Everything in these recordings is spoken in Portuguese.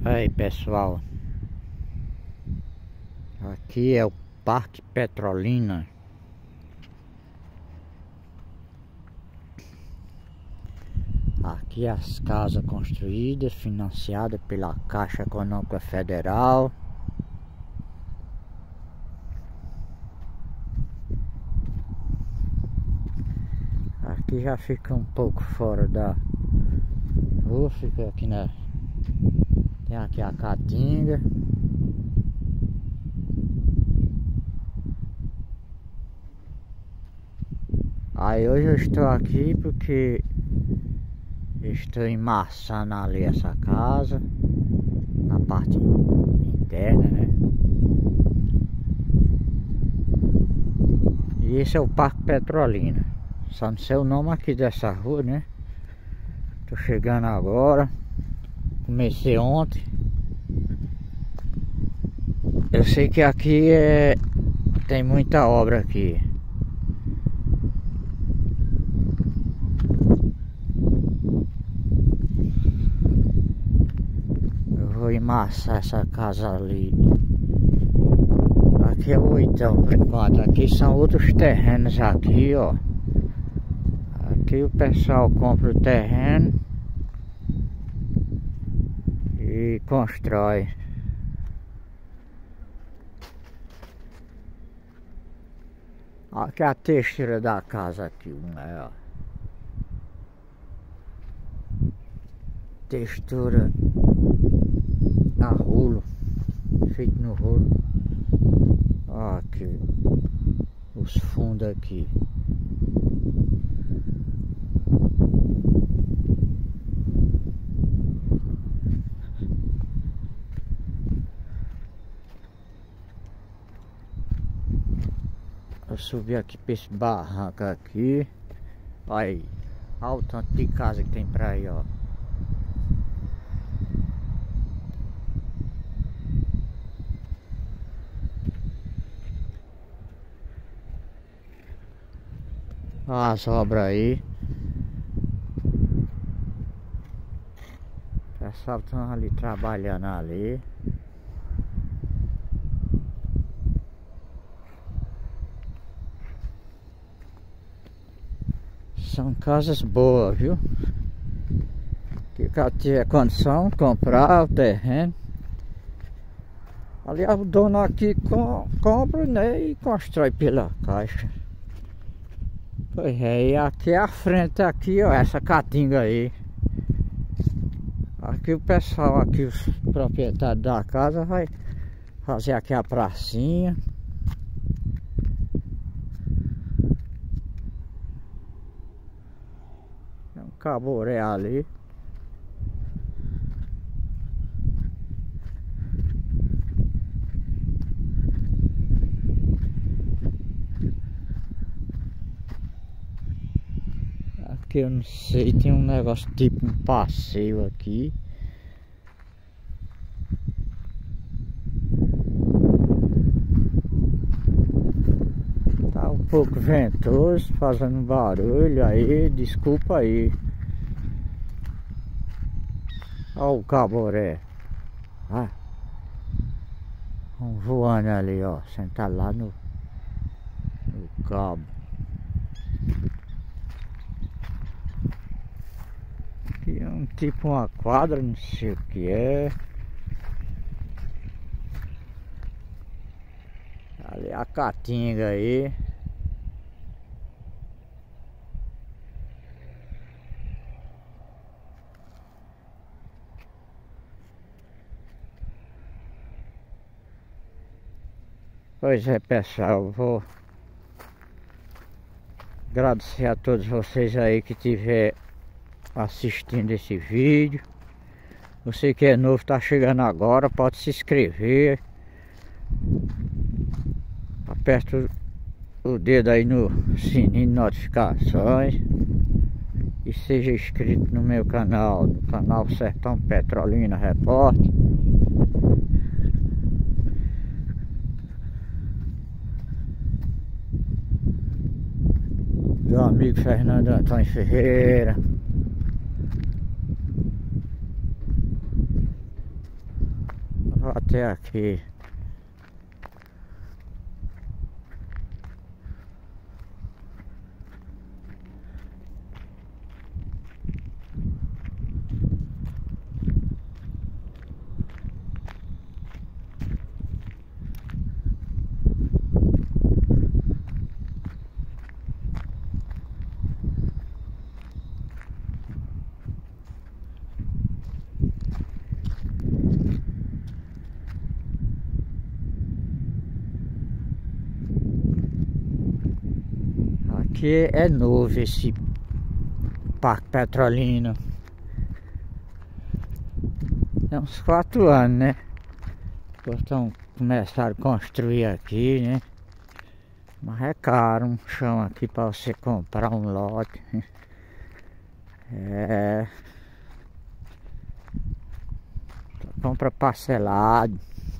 Aí pessoal, aqui é o Parque Petrolina. Aqui as casas construídas, financiadas pela Caixa Econômica Federal. Aqui já fica um pouco fora da rua, fica aqui na... Tem aqui a Caatinga. Aí hoje eu estou aqui porque estou emmaçando ali essa casa, na parte interna, né? E esse é o Parque Petrolina. Só não sei o nome aqui dessa rua, né? Tô chegando agora. Comecei ontem. Eu sei que aqui tem muita obra aqui. Eu vou emmaçar essa casa ali. Aqui é o 8 por enquanto. Aqui são outros terrenos aqui, ó. Aqui o pessoal compra o terreno e constrói. Aqui é a textura da casa aqui, né, ó. Textura a rolo, feito no rolo. Ó, aqui os fundos aqui. Eu subi aqui pra esse barranco aqui. Aí, olha o tanto de casa que tem pra aí, ó. Olha as obras aí. O pessoal estão ali trabalhando ali. São casas boas, viu? Que tiver condição de comprar o terreno. Aliás, o dono aqui compra, né, e constrói pela Caixa. Pois é, e aqui é a frente aqui, ó, essa Caatinga aí. Aqui o pessoal, aqui os proprietários da casa vai fazer aqui a pracinha. Tem um caboré ali. Aqui eu não sei, tem um negócio tipo um passeio aqui. Tá um pouco ventoso, fazendo barulho aí, desculpa aí. Olha o caboré. Ah, vamos voando ali, ó, sentado lá no cabo. Aqui é um tipo uma quadra, não sei o que é. Ali a Caatinga aí. Pois é, pessoal, vou agradecer a todos vocês aí que tiver assistindo esse vídeo. Você que é novo, tá chegando agora, pode se inscrever. Aperta o dedo aí no sininho de notificações e seja inscrito no meu canal, no canal Sertão Petrolina Repórter. Meu amigo Fernando Antônio Ferreira. até aqui. Aqui é novo esse Parque Petrolina. Tem uns 4 anos, né? Então começaram a construir aqui, né? Mas é caro um chão aqui para você comprar um lote. É. Compra parcelado.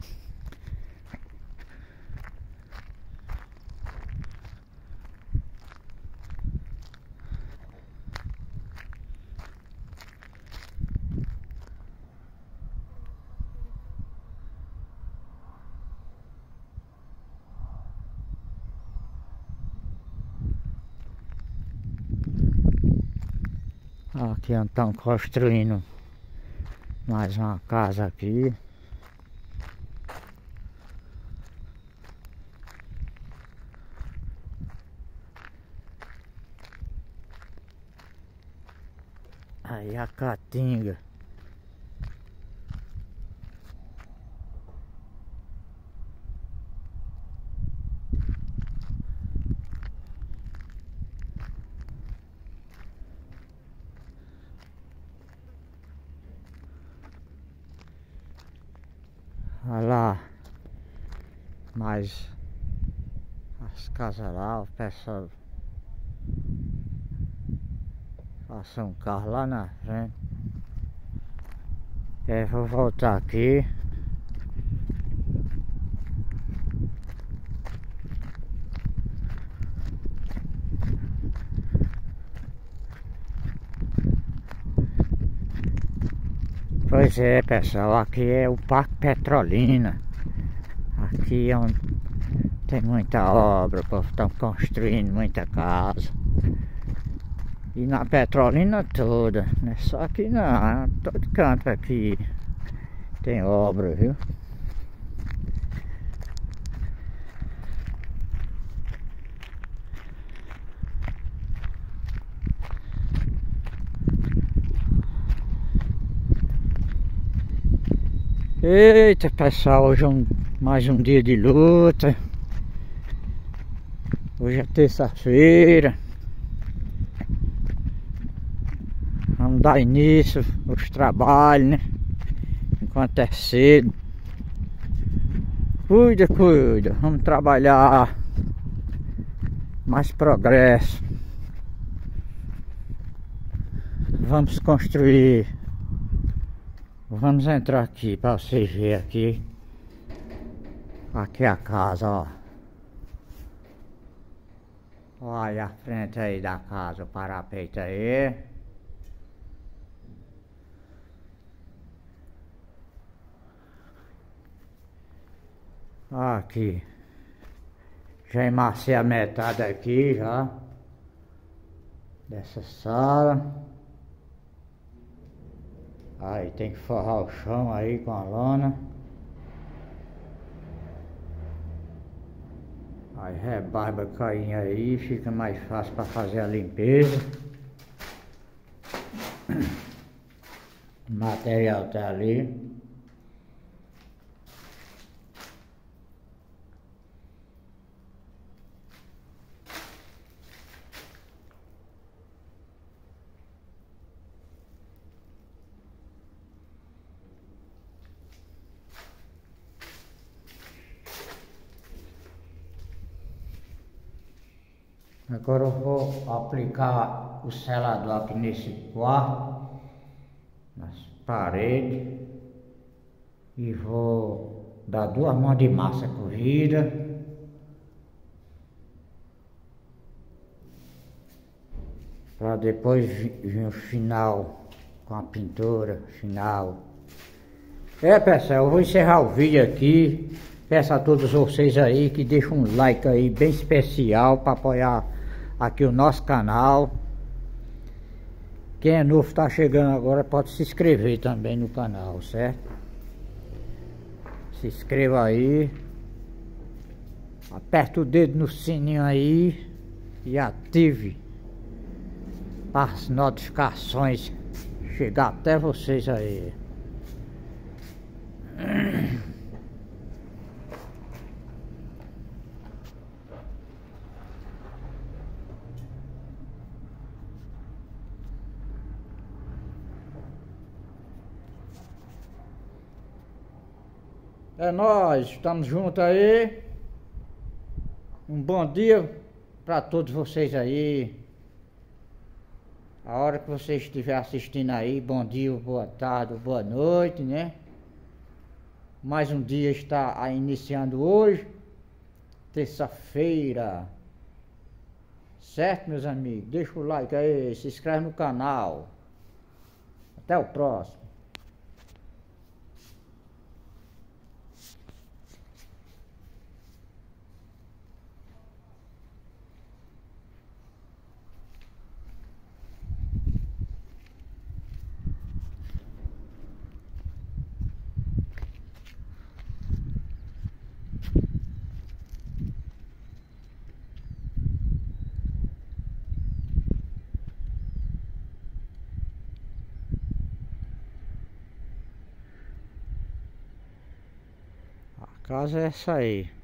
Aqui estão construindo mais uma casa aqui. Aí a Caatinga. Olha lá, mais as casas lá, o pessoal passa um carro lá na frente. Vou voltar aqui. Pois é, pessoal, aqui é o Parque Petrolina. Aqui é onde tem muita obra, o povo está construindo muita casa. E na Petrolina toda, não é só aqui não, todo canto aqui tem obra, viu? Eita, pessoal, hoje é mais um dia de luta. Hoje é terça-feira. Vamos dar início aos trabalhos, né? Enquanto é cedo. Cuida. Vamos trabalhar. Mais progresso. Vamos construir. Vamos entrar aqui para vocês verem aqui. Aqui é a casa, ó. Olha a frente aí da casa, o parapeito aí. Aqui. Já emaciei a metade aqui já. Dessa sala. Aí tem que forrar o chão aí com a lona. Aí rebarba caindo aí, fica mais fácil para fazer a limpeza. O material tá ali. Agora eu vou aplicar o selador aqui nesse quarto, nas paredes, e vou dar 2 mãos de massa corrida. Para depois vir o final com a pintura final Pessoal, eu vou encerrar o vídeo aqui. Peço a todos vocês aí que deixem um like aí bem especial para apoiar aqui o nosso canal. Quem é novo está chegando agora pode se inscrever também no canal, certo? Se inscreva aí. Aperta o dedo no sininho aí e ative as notificações chegar até vocês aí. É nóis, estamos juntos aí. Um bom dia para todos vocês aí. A hora que você estiver assistindo aí, bom dia, boa tarde, boa noite, né? Mais um dia está iniciando hoje, terça-feira. Certo, meus amigos? Deixa o like aí, se inscreve no canal. Até o próximo. A casa é essa aí.